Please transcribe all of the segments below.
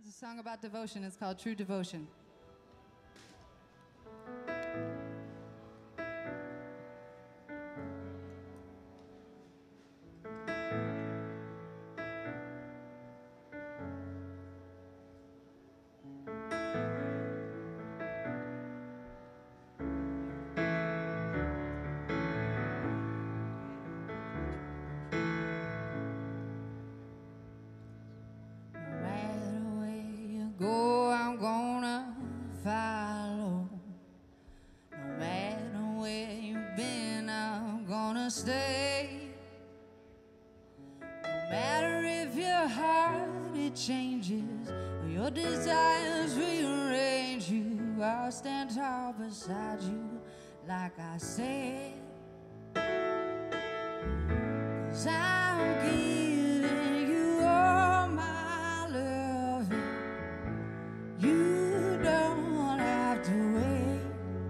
It's a song about devotion. It's called True Devotion. Go, I'm gonna follow. No matter where you've been, I'm gonna stay. No matter if your heart it changes or your desires rearrange you, I'll stand tall beside you like I said. 'Cause I'm giving you all my love. You don't have to wait.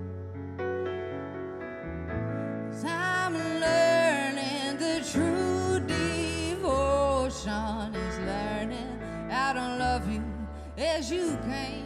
'Cause I'm learning the true devotion is learning how to love you as you can.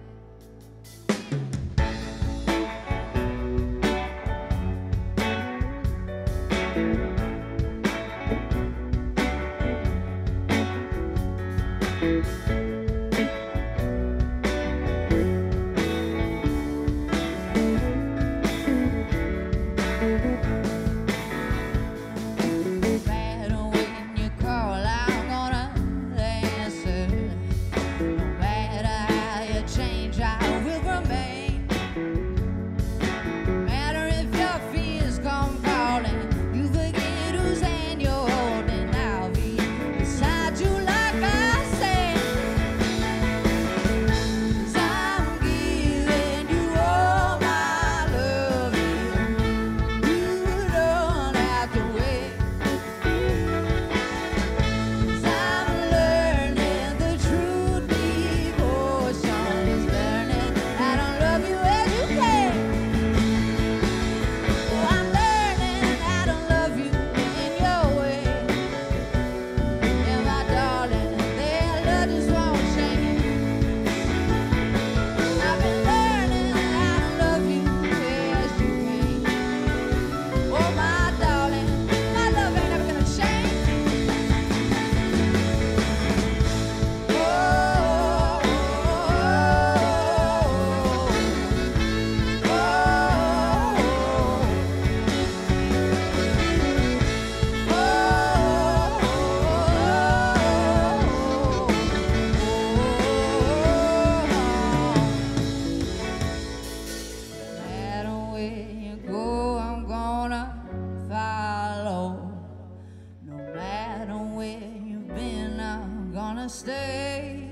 Stay.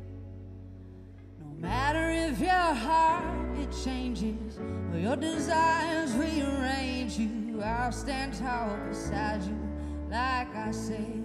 No matter if your heart it changes or your desires rearrange you, I'll stand tall beside you like I say.